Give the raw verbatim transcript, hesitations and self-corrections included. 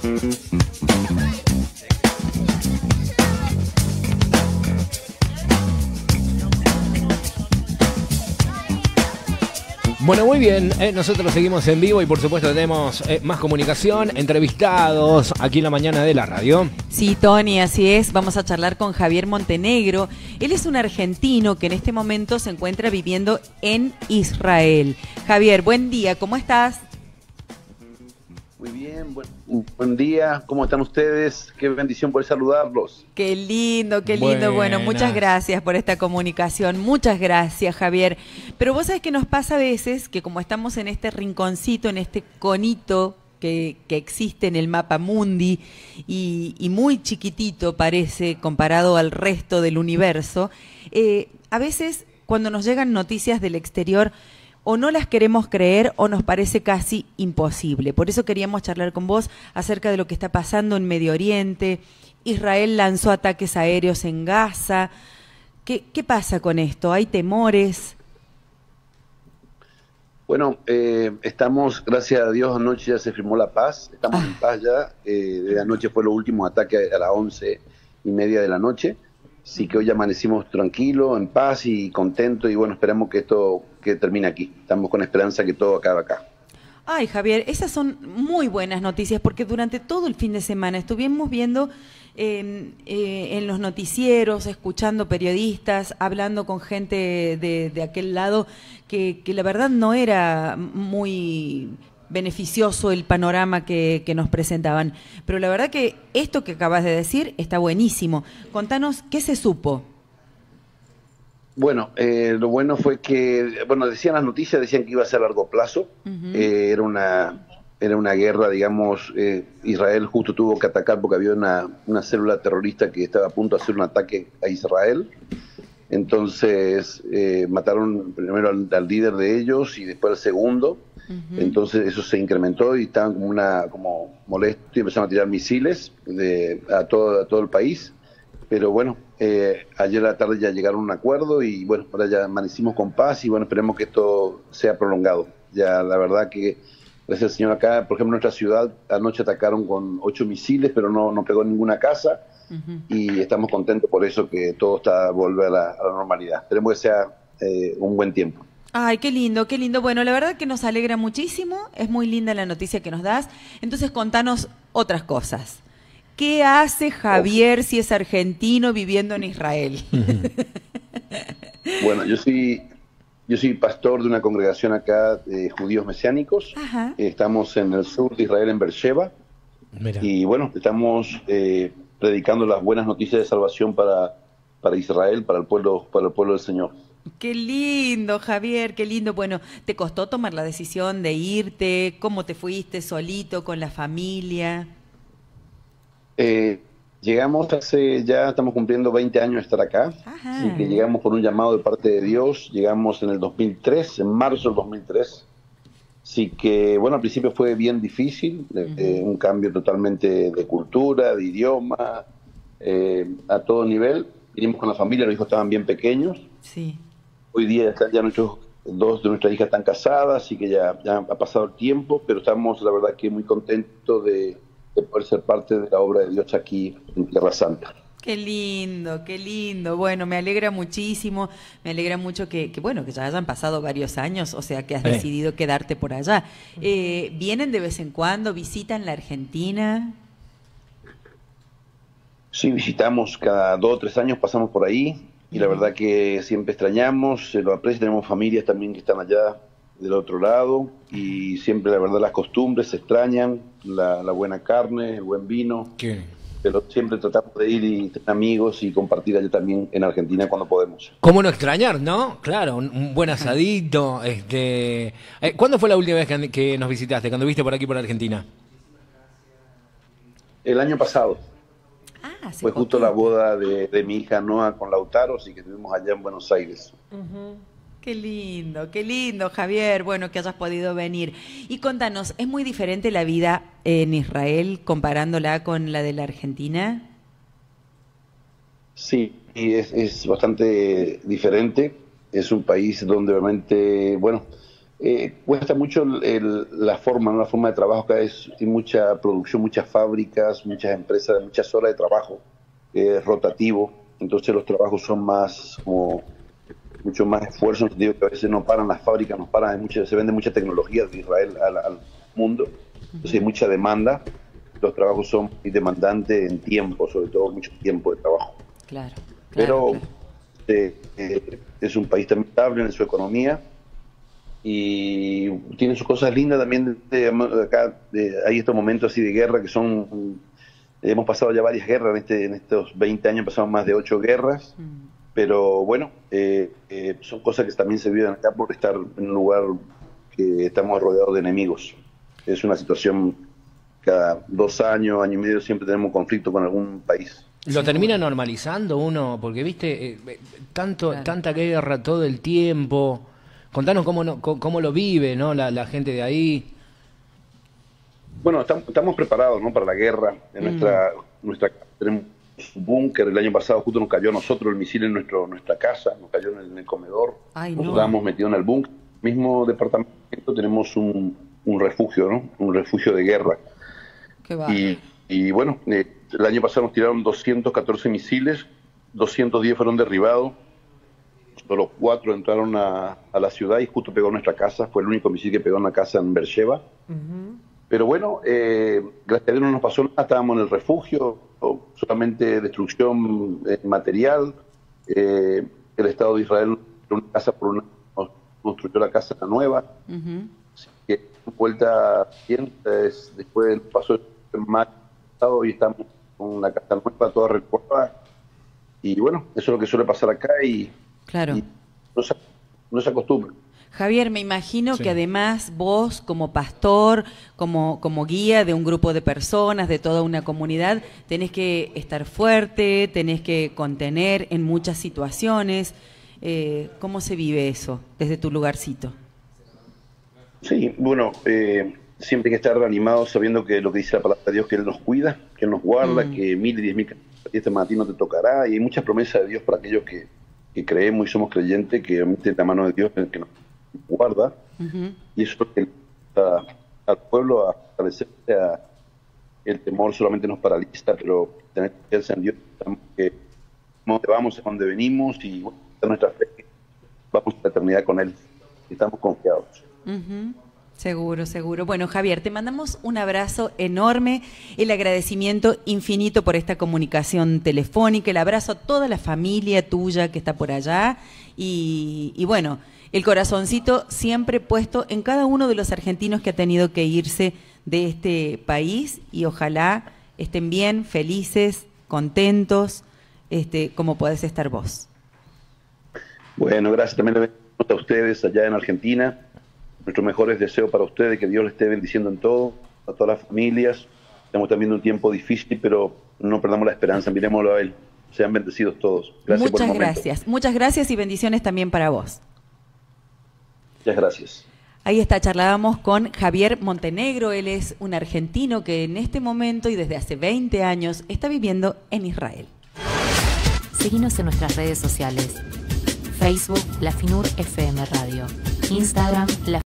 Bueno, muy bien, eh, nosotros seguimos en vivo y por supuesto tenemos eh, más comunicación, entrevistados aquí en la mañana de la radio. Sí, Tony, así es. Vamos a charlar con Javier Montenegro. Él es un argentino que en este momento se encuentra viviendo en Israel. Javier, buen día, ¿cómo estás? Muy bien, buen, buen día, ¿cómo están ustedes? Qué bendición poder saludarlos. Qué lindo, qué lindo. Buenas. Bueno, muchas gracias por esta comunicación, muchas gracias, Javier. Pero vos sabés que nos pasa a veces que como estamos en este rinconcito, en este conito que, que existe en el mapa mundi y, y muy chiquitito parece comparado al resto del universo, eh, a veces cuando nos llegan noticias del exterior o no las queremos creer o nos parece casi imposible. Por eso queríamos charlar con vos acerca de lo que está pasando en Medio Oriente. Israel lanzó ataques aéreos en Gaza. ¿Qué, qué pasa con esto? ¿Hay temores? Bueno, eh, estamos, gracias a Dios, anoche ya se firmó la paz. Estamos ah. en paz ya. Eh, de anoche fue los últimos ataques a las once y media de la noche. Así que hoy amanecimos tranquilos, en paz y contentos, y bueno, esperamos que esto que termine aquí. Estamos con esperanza que todo acabe acá. Ay, Javier, esas son muy buenas noticias, porque durante todo el fin de semana estuvimos viendo eh, eh, en los noticieros, escuchando periodistas, hablando con gente de, de aquel lado, que, que la verdad no era muy beneficioso el panorama que, que nos presentaban. Pero la verdad que esto que acabas de decir está buenísimo. Contanos, ¿qué se supo? Bueno, eh, lo bueno fue que, bueno, decían las noticias, decían que iba a ser a largo plazo. Uh-huh. eh, era una era una guerra, digamos, eh, Israel justo tuvo que atacar porque había una, una célula terrorista que estaba a punto de hacer un ataque a Israel. Entonces eh, mataron primero al, al líder de ellos y después al segundo. Uh-huh. Entonces eso se incrementó y estaban como una como molestos y empezaron a tirar misiles de, a, todo, a todo el país. Pero bueno, eh, ayer a la tarde ya llegaron a un acuerdo y bueno, ahora ya amanecimos con paz y bueno, esperemos que esto sea prolongado. Ya la verdad que, gracias al Señor, acá, por ejemplo, en nuestra ciudad anoche atacaron con ocho misiles, pero no, no pegó en ninguna casa. Uh-huh. Y estamos contentos por eso, que todo está vuelve a la, a la normalidad. Esperemos que sea eh, un buen tiempo. Ay, qué lindo, qué lindo. Bueno, la verdad que nos alegra muchísimo, es muy linda la noticia que nos das. Entonces, contanos otras cosas. ¿Qué hace Javier si es argentino viviendo en Israel? Bueno, yo soy, yo soy pastor de una congregación acá de judíos mesiánicos. Ajá. Estamos en el sur de Israel, en Beersheba. Mira. Y bueno, estamos eh, predicando las buenas noticias de salvación para, para Israel, para el pueblo, para el pueblo del Señor. Qué lindo, Javier, qué lindo. Bueno, ¿te costó tomar la decisión de irte? ¿Cómo te fuiste? ¿Solito, con la familia? Eh, llegamos hace, ya estamos cumpliendo veinte años de estar acá. Ajá. Así que llegamos por un llamado de parte de Dios. Llegamos en el dos mil tres, en marzo del dos mil tres. Así que, bueno, al principio fue bien difícil, uh-huh. eh, un cambio totalmente de cultura, de idioma, eh, a todo nivel. Vinimos con la familia, los hijos estaban bien pequeños. Sí. Hoy día están ya nuestros, dos de nuestras hijas están casadas, así que ya, ya ha pasado el tiempo, pero estamos, la verdad, que muy contentos de, de poder ser parte de la obra de Dios aquí en Tierra Santa. Qué lindo, qué lindo. Bueno, me alegra muchísimo, me alegra mucho que, que bueno, que ya hayan pasado varios años, o sea, que has eh. decidido quedarte por allá. Eh, ¿Vienen de vez en cuando? ¿Visitan la Argentina? Sí, visitamos cada dos o tres años, pasamos por ahí. Y la verdad que siempre extrañamos, se lo aprecia, tenemos familias también que están allá del otro lado y siempre la verdad las costumbres se extrañan, la, la buena carne, el buen vino, ¿qué? Pero siempre tratamos de ir y tener amigos y compartir allá también en Argentina cuando podemos. ¿Cómo no extrañar, no? Claro, un, un buen asadito. este eh, ¿Cuándo fue la última vez que, que nos visitaste, cuando viste por aquí por Argentina? El año pasado. Ah, fue justo la boda de, de mi hija Noa con Lautaro, así que estuvimos allá en Buenos Aires. Uh-huh. Qué lindo, qué lindo, Javier, bueno, que hayas podido venir. Y contanos, ¿es muy diferente la vida en Israel comparándola con la de la Argentina? Sí, y es, es bastante diferente. Es un país donde realmente, bueno, Eh, cuesta mucho el, el, la forma, ¿no? La forma de trabajo. Acá es, hay mucha producción, muchas fábricas, muchas empresas, muchas horas de trabajo, eh, es rotativo, entonces los trabajos son más, como, mucho más esfuerzo, en el sentido que a veces no paran las fábricas, no paran, hay mucha, se vende mucha tecnología de Israel al, al mundo, entonces hay mucha demanda, los trabajos son muy demandantes en tiempo, sobre todo mucho tiempo de trabajo. Claro, claro, Pero claro. Eh, eh, es un país también estable en su economía, y tiene sus cosas lindas también. De, de acá de, hay estos momentos así de guerra que son, hemos pasado ya varias guerras en, este, en estos veinte años, pasamos más de ocho guerras, mm. pero bueno, eh, eh, son cosas que también se viven acá por estar en un lugar que estamos rodeados de enemigos. Es una situación, cada dos años, año y medio siempre tenemos conflicto con algún país. Lo termina normalizando uno, porque viste, eh, tanto, claro. tanta guerra todo el tiempo. Contanos cómo, no, cómo lo vive, ¿no? La, la gente de ahí. Bueno, estamos, estamos preparados, ¿no? Para la guerra. En mm. nuestra, nuestra tenemos un búnker. El año pasado justo nos cayó a nosotros el misil en nuestro, nuestra casa, nos cayó en el, en el comedor. Ay, nos no. estábamos metidos en el búnker. Mismo departamento tenemos un, un refugio, ¿no? Un refugio de guerra. Qué va. Y, y bueno, eh, el año pasado nos tiraron doscientos catorce misiles, doscientos diez fueron derribados. Solo cuatro entraron a, a la ciudad y justo pegó en nuestra casa. Fue el único misil que pegó en la casa en Beersheba. Uh-huh. Pero bueno, eh, gracias a Dios no nos pasó nada. Estábamos en el refugio, solamente destrucción eh, material. Eh, el Estado de Israel una casa por una, construyó la casa nueva. Uh-huh. Así que vuelta bien. Es, después pasó el mal y estamos con una casa nueva, toda recuerda. Y bueno, eso es lo que suele pasar acá y Claro. Y no se, no se acostumbra. Javier, me imagino sí. que además vos, como pastor, como, como guía de un grupo de personas, de toda una comunidad, tenés que estar fuerte, tenés que contener en muchas situaciones. Eh, ¿Cómo se vive eso desde tu lugarcito? Sí, bueno, eh, siempre hay que estar reanimados sabiendo que lo que dice la palabra de Dios, que Él nos cuida, que Él nos guarda, mm. que mil y diez mil este a ti no te tocará, y hay muchas promesas de Dios para aquellos que que creemos y somos creyentes, que realmente la mano de Dios es el que nos guarda, uh-huh. y eso es que a, al pueblo a fortalecerse, a, el temor solamente nos paraliza, pero tener confianza en Dios, que donde vamos es donde venimos, y bueno, nuestra fe, vamos a la eternidad con Él, y estamos confiados. Uh-huh. Seguro, seguro. Bueno, Javier, te mandamos un abrazo enorme, el agradecimiento infinito por esta comunicación telefónica, el abrazo a toda la familia tuya que está por allá y, y bueno, el corazoncito siempre puesto en cada uno de los argentinos que ha tenido que irse de este país y ojalá estén bien, felices, contentos, este, como podés estar vos. Bueno, gracias también a ustedes allá en Argentina. Nuestros mejores deseos para ustedes, que Dios les esté bendiciendo en todo, a todas las familias. Estamos también en un tiempo difícil, pero no perdamos la esperanza, miremoslo a Él. Sean bendecidos todos. Gracias Muchas por el gracias. Muchas gracias y bendiciones también para vos. Muchas gracias. Ahí está, charlábamos con Javier Montenegro. Él es un argentino que en este momento y desde hace veinte años está viviendo en Israel. Seguinos en nuestras redes sociales. Facebook, La Finur F M Radio. Instagram, La